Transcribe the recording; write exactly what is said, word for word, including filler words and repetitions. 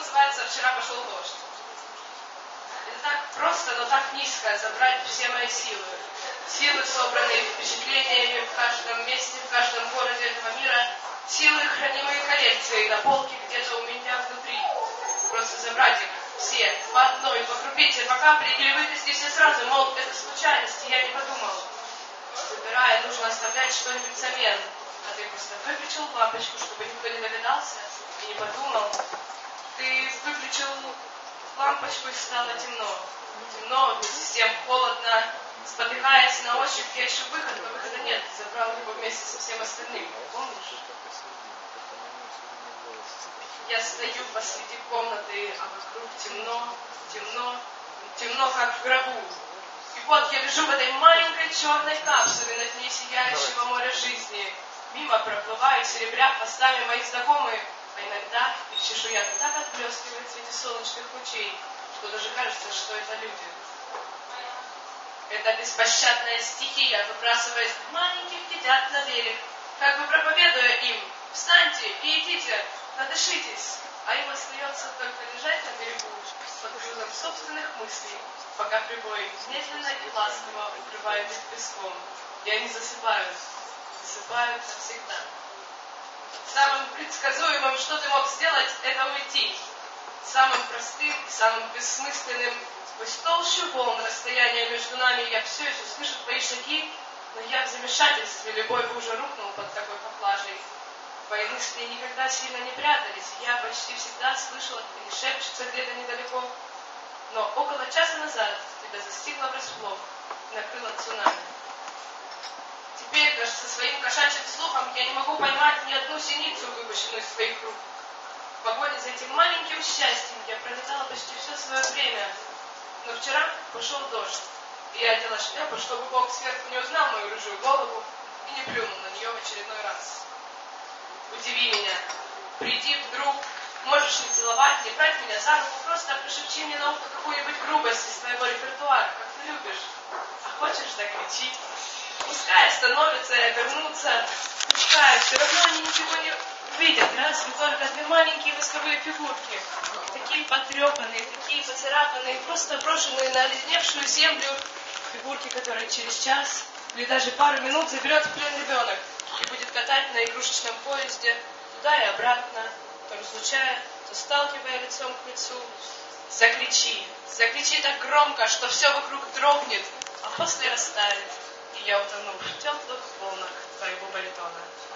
называется «Вчера пошел дождь». Это так просто, но так низко забрать все мои силы. Силы, собранные впечатлениями в каждом месте, в каждом городе этого мира. Силы, хранимые коллекцией на полке где-то у меня внутри. Просто забрать их все, по одной, по крупице, по капле, или вывести все сразу, мол, это случайность, я не подумал. Забирая, нужно оставлять что-нибудь взамен. А ты просто выключил лампочку, чтобы никто не догадался, и не подумал. Ты выключил лампочку, и стало темно. Темно, вместе с тем холодно. Спотыкаясь на ощупь, я ищу выход, но выхода нет. Забрал его вместе со всем остальным. Помнишь? Я стою посреди комнаты, а вокруг темно, темно, темно, как в гробу. И вот я лежу в этой маленькой черной капсуле на дне сияющего моря жизни. Мимо проплывают серебря хвостами мои знакомые, а иногда их чешуя так отблескивает в свете солнечных лучей, что даже кажется, что это люди. Эта беспощадная стихия выбрасывает маленьких детят на берег, как бы проповедуя им: встаньте и идите, надышитесь, а им остается только лежать на берегу под грузом собственных мыслей, пока прибой медленно и ласково укрывает их песком, и они засыпают, засыпают навсегда. Самым предсказуемым, что ты мог сделать, это уйти. Самым простым и самым бессмысленным, сквозь толщу волн расстояния между нами, я все еще слышу твои шаги, но я в замешательстве, любой бы уже рухнул под такой поклажей. Твои мысли никогда сильно не прятались, я почти всегда слышала, как они шепчутся где-то недалеко. Но около часа назад тебя застигла врасплох и накрыла цунами. Теперь даже со своим кошачьим слухом я не могу поймать ни одну синицу, выпущенную из своих рук. В погоне за этим маленьким счастьем я пролетала почти все свое время. Но вчера пошел дождь, и я одела шляпу, чтобы Бог сверху не узнал мою рыжую голову и не плюнул на нее в очередной раз. Удиви меня, приди вдруг, можешь не целовать, не брать меня за руку, просто прошепчи мне на ухо какую-нибудь грубость из твоего репертуара, как ты любишь. А хочешь, так кричи. Пускай остановятся и обернутся, пускай, все равно они ничего не видят, разве только две маленькие восковые фигурки, такие потрепанные, такие поцарапанные, просто брошенные на оледеневшую землю, фигурки, которые через час или даже пару минут заберет в плен ребенок и будет катать на игрушечном поезде туда и обратно, то разлучая, то сталкивая лицом к лицу. Закричи, закричи так громко, что все вокруг дрогнет, а после растает, и я утону в теплых волнах твоего баритона.